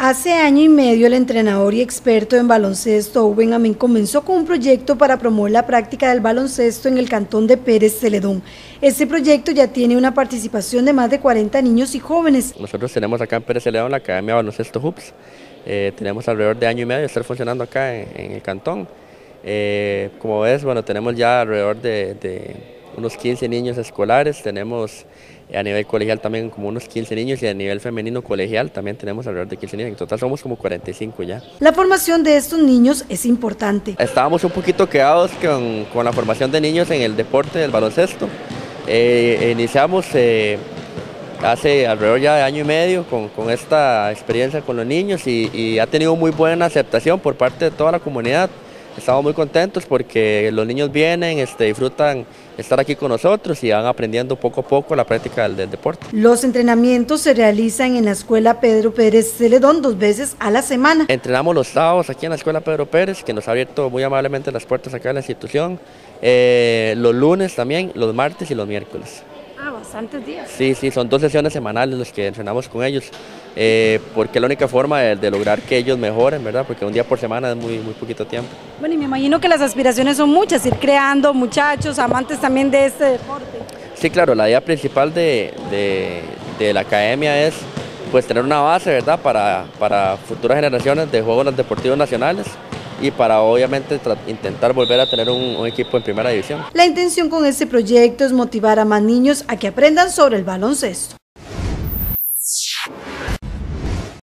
Hace año y medio el entrenador y experto en baloncesto Owen Amin comenzó con un proyecto para promover la práctica del baloncesto en el cantón de Pérez Celedón. Este proyecto ya tiene una participación de más de 40 niños y jóvenes. Nosotros tenemos acá en Pérez Celedón la Academia de Baloncesto Hoops. Tenemos alrededor de año y medio de estar funcionando acá en el cantón. Como ves, bueno, tenemos ya alrededor de unos 15 niños escolares, tenemos a nivel colegial también como unos 15 niños y a nivel femenino colegial también tenemos alrededor de 15 niños, en total somos como 45 ya. La formación de estos niños es importante. Estábamos un poquito quedados con la formación de niños en el deporte del baloncesto. Iniciamos hace alrededor ya de año y medio con esta experiencia con los niños y ha tenido muy buena aceptación por parte de toda la comunidad. Estamos muy contentos porque los niños vienen, disfrutan estar aquí con nosotros y van aprendiendo poco a poco la práctica del deporte. Los entrenamientos se realizan en la Escuela Pedro Pérez Celedón 2 veces a la semana. Entrenamos los sábados aquí en la Escuela Pedro Pérez, que nos ha abierto muy amablemente las puertas acá de la institución. Los lunes también, los martes y los miércoles. Bastantes días. Sí, son 2 sesiones semanales los que entrenamos con ellos, porque es la única forma de lograr que ellos mejoren, ¿verdad? Porque un día por semana es muy poquito tiempo. Bueno, y me imagino que las aspiraciones son muchas, ir creando muchachos, amantes también de este deporte. Sí, claro, la idea principal de la academia es pues tener una base, ¿verdad? Para futuras generaciones de Juegos Deportivos Nacionales y para obviamente intentar volver a tener un equipo en primera división. La intención con este proyecto es motivar a más niños a que aprendan sobre el baloncesto.